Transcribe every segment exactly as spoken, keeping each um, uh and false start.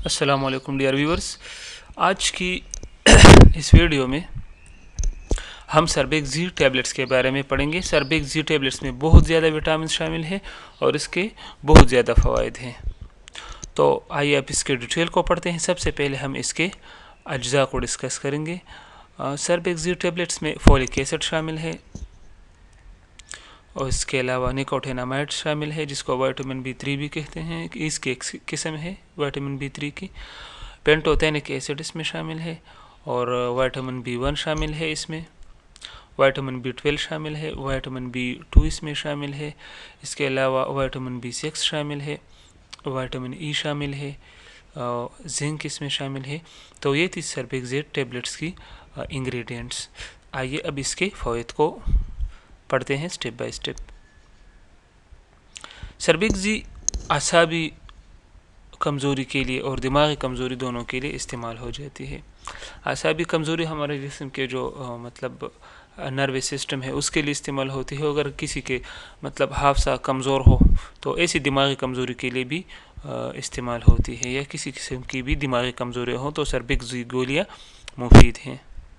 السلام علیکم dear viewers, آج کی اس ویڈیو میں ہم سربیکس زی ٹیبلٹس کے بارے میں پڑھیں گے۔ سربیکس زی ٹیبلٹس میں بہت زیادہ وٹامن شامل ہیں اور اس کے بہت زیادہ فوائد ہیں، تو آئیے اب اس کے ڈیٹیل کو پڑھتے ہیں۔ سب سے پہلے ہم اس کے اجزاء کو ڈسکس کریں گے۔ سربیکس زی ٹیبلٹس میں فولک ایسڈ شامل ہے اور اس کے علاوہ نیکوٹینامائڈ شامل ہے، جس کو وائٹامن بی تھری بھی کہتے ہیں، اس کی ایک قسم ہے وائٹامن بی تھری کی۔ پینٹوتینک ایسڈ اس میں شامل ہے اور وائٹامن بی ون شامل ہے، اس میں وائٹامن بی ٹویلو شامل ہے، وائٹامن بی ٹو اس میں شامل ہے، اس کے علاوہ وائٹامن بی سکس شامل ہے، وائٹامن ای شامل ہے، زنک اس میں شامل ہے۔ تو یہ تھی سربیکس زی ٹیبلٹس کی انگریڈینٹس۔ آئیے اب اس کے فوائد کو پڑھتے ہیں step by step. Surbex Z اعصابی کمزوری کے لیے اور دماغی کمزوری دونوں کے لیے استعمال ہو جاتی ہے۔ اعصابی کمزوری ہمارے جسم کے جو مطلب نروس سسٹم ہے اس کے لیے استعمال ہوتی ہے۔ اگر کسی کے مطلب حافظہ کمزور ہو تو ایسی دماغی کمزوری کے لیے بھی استعمال ہوتی ہے، یا کسی قسم کی بھی دماغی کمزوری ہو تو سربیکس زی گولیاں مفید ہیں۔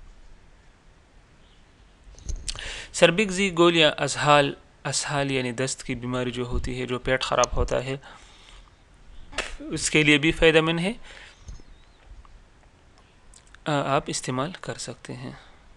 سربیکس زی گولیاں اسہال اسہال یعنی دست کی بیماری جو ہوتی ہے، جو پیٹ خراب ہوتا ہے، اس کے لیے بھی فائدہ مند ہے، آپ استعمال کر سکتے ہیں۔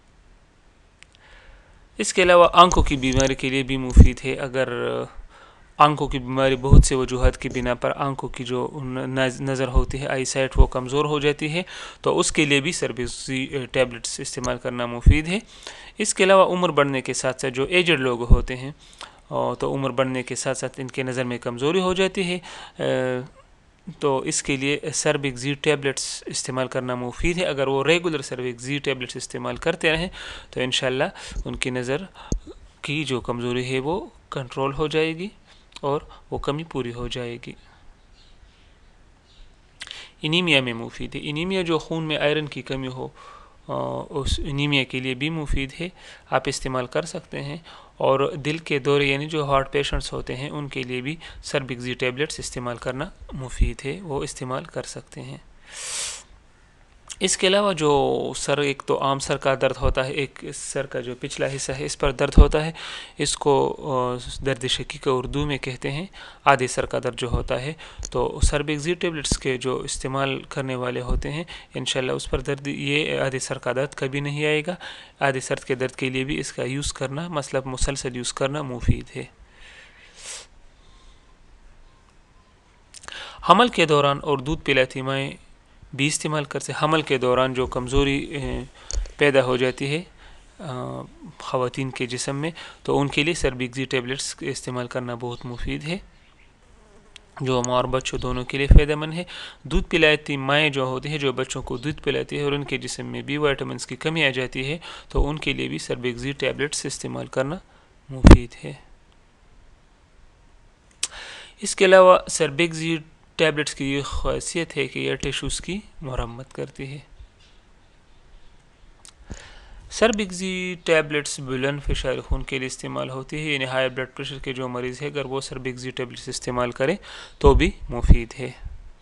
اس کے علاوہ آنکھوں کی بیماری کے لیے بھی مفید ہے۔ اگر آنکھوں کی بیماری بہت سے وجوہات کی بنا پر آنکھوں کی جو نظر ہوتی ہے، آئی سائٹ، وہ کمزور ہو جاتی ہے، تو اس کے لیے بھی سربیکس زی ٹیبلٹس استعمال کرنا مفید ہے۔ اس کے علاوہ عمر بڑھنے کے ساتھ ساتھ جو ایجڈ لوگ ہوتے ہیں تو عمر بڑھنے کے ساتھ ساتھ ان کے نظر میں کمزوری ہو جاتی ہے، تو اس کے لیے سربیکس زی ٹیبلٹس استعمال کرنا مفید ہے۔ اگر وہ ریگولر سربیکس زی ٹیبلٹس استعمال کرتے رہیں تو انشاءاللہ ان کی نظر کی جو کمزوری ہے وہ کنٹرول ہو جائے گی اور وہ کمی پوری ہو جائے گی۔ انیمیا میں مفید ہے۔ انیمیا جو خون میں آئرن کی کمی ہو، اس انیمیا کے لیے بھی مفید ہے، آپ استعمال کر سکتے ہیں۔ اور دل کے دورے یعنی جو ہارٹ پیشنٹس ہوتے ہیں ان کے لیے بھی سربیکس زی ٹیبلٹس استعمال کرنا مفید ہے، وہ استعمال کر سکتے ہیں۔ اس کے علاوہ جو سر، ایک تو عام سر کا درد ہوتا ہے، ایک سر کا جو پچھلا حصہ ہے اس پر درد ہوتا ہے، اس کو درد شقیق اردو میں کہتے ہیں، آدھے سر کا درد جو ہوتا ہے، تو سربیکس زی ٹیبلٹس کے جو استعمال کرنے والے ہوتے ہیں انشاءاللہ اس پر درد، یہ آدھے سر کا درد کبھی نہیں آئے گا۔ آدھے سر کے درد کے لیے بھی اس کا یوز کرنا، مطلب مسلسل یوز کرنا مفید ہے۔ حمل کے دوران اور دودھ پلاتی مائیں بھی استعمال کرتے ہیں۔ حمل کے دوران جو کمزوری پیدا ہو جاتی ہے خواتین کے جسم میں، تو ان کے لیے سربیکس زی ٹیبلٹس استعمال کرنا بہت مفید ہے، جو ماں اور بچوں دونوں کے لیے فائدہ مند ہے۔ دودھ پلاتی مائیں جو ہوتی ہیں، جو بچوں کو دودھ پلاتی ہے اور ان کے جسم میں بھی وائٹامنس کی کمی آ جاتی ہے، تو ان کے لیے بھی سربیکس زی ٹیبلٹس استعمال کرنا مفید ہے۔ اس کے علاوہ سربیکس زی ٹیبلٹس کی یہ خاصیت ہے کہ یہ ٹیشوز کی مرمت کرتی ہے۔ سربیکس زی ٹیبلٹس بلند فشار خون کے لیے استعمال ہوتی ہے، یعنی ہائی بلڈ پریشر کے جو مریض ہے اگر وہ سربیکس زی ٹیبلٹس استعمال کریں تو بھی مفید ہے۔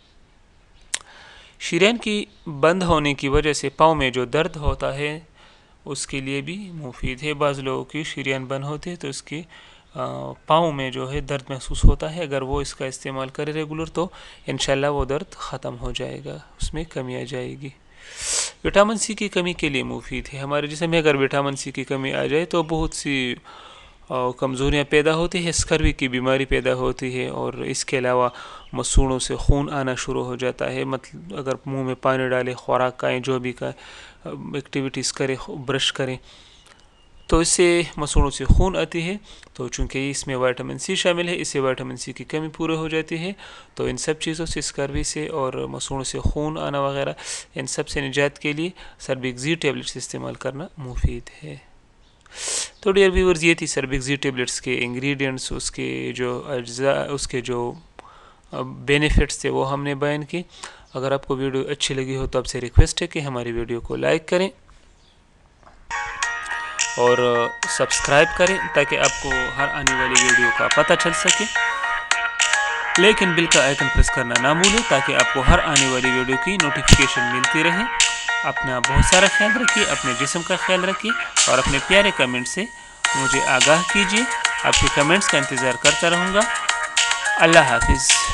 شریان کی بند ہونے کی وجہ سے پاؤں میں جو درد ہوتا ہے اس کے لیے بھی مفید ہے۔ بعض لوگوں کی شریان بند ہوتی ہے تو اس کی پاؤں میں جو ہے درد محسوس ہوتا ہے، اگر وہ اس کا استعمال کرے ریگولر تو انشاءاللہ وہ درد ختم ہو جائے گا، اس میں کمی آ جائے گی۔ وٹامن سی کی کمی کے لیے مفید ہے۔ ہمارے جسم میں اگر وٹامن سی کی کمی آ جائے تو بہت سی کمزوریاں پیدا ہوتی ہے، اسکروی کی بیماری پیدا ہوتی ہے، اور اس کے علاوہ مسوڑوں سے خون آنا شروع ہو جاتا ہے۔ مطلب اگر منہ میں پانی ڈالے، خوراک کھائیں، جو بھی کا ایکٹیویٹیز کرے، برش کریں، تو اس سے مسوڑوں سے خون آتی ہے، تو چونکہ اس میں وائٹامن سی شامل ہے، اس سے وائٹامن سی کی کمی پورے ہو جاتی ہے، تو ان سب چیزوں سے، اسکروی سے اور مسوڑوں سے خون آنا وغیرہ، ان سب سے نجات کے لیے سربیکس زی ٹیبلٹس استعمال کرنا مفید ہے۔ تو ڈیئر ویورز، یہ تھی سربیکس زی ٹیبلٹس کے انگریڈینٹس، اس کے جو اجزاء، اس کے جو بینیفٹس تھے وہ ہم نے بیان کی۔ اگر آپ کو ویڈیو اچھی لگی ہو تو آپ سے ریکویسٹ ہے کہ ہماری ویڈیو کو لائک کریں اور سبسکرائب کریں تاکہ آپ کو ہر آنے والی ویڈیو کا پتہ چل سکے۔ لیکن بل کا آئیکن پریس کرنا نہ بھولیں تاکہ آپ کو ہر آنے والی ویڈیو کی نوٹیفیکیشن ملتی رہے۔ اپنا بہت سارا خیال رکھیے، اپنے جسم کا خیال رکھیے اور اپنے پیارے کمنٹ سے مجھے آگاہ کیجیے۔ آپ کے کمنٹس کا انتظار کرتا رہوں گا۔ اللہ حافظ۔